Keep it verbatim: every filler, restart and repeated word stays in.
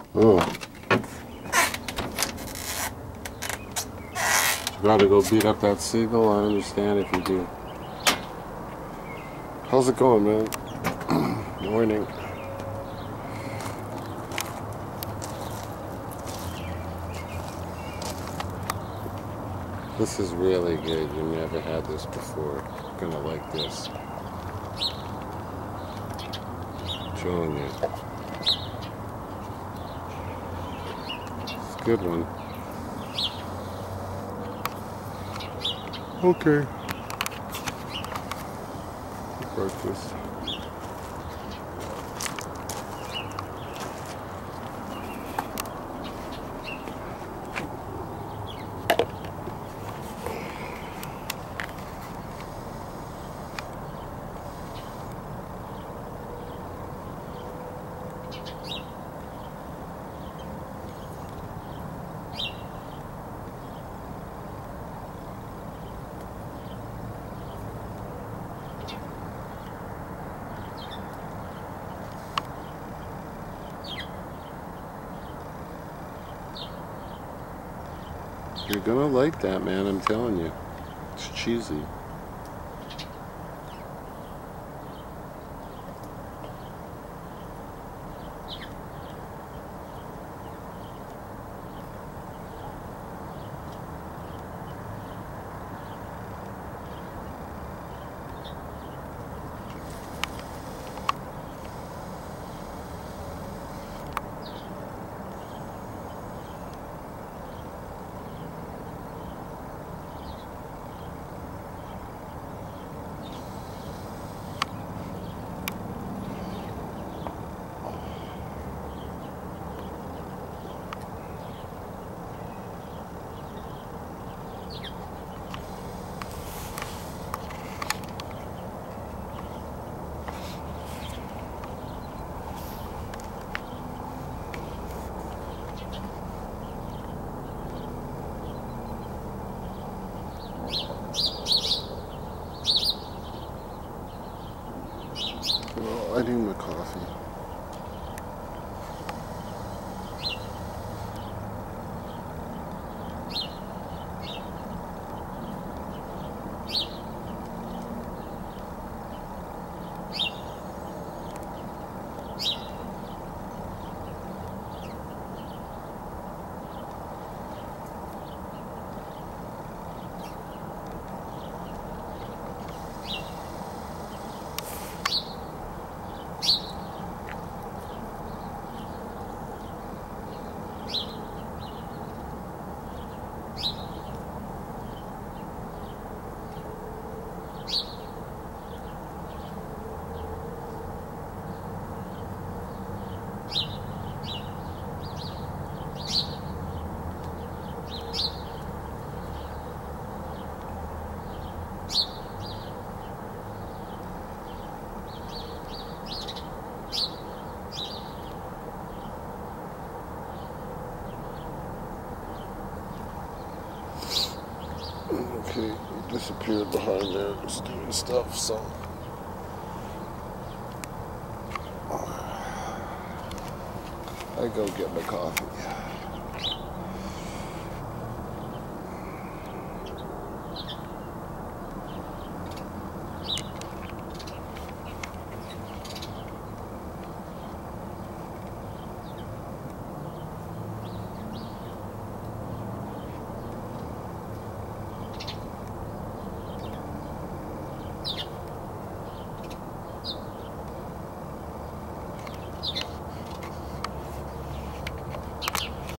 Oh. You gotta go beat up that seagull? I understand if you do. How's it going, man? Morning. This is really good. You never had this before. You're gonna like this. Showing you. It's a good one. Okay. Breakfast. You're gonna like that, man, I'm telling you. It's cheesy. Well, I need my coffee. Okay, he disappeared behind there, just doing stuff, so. I go get my coffee.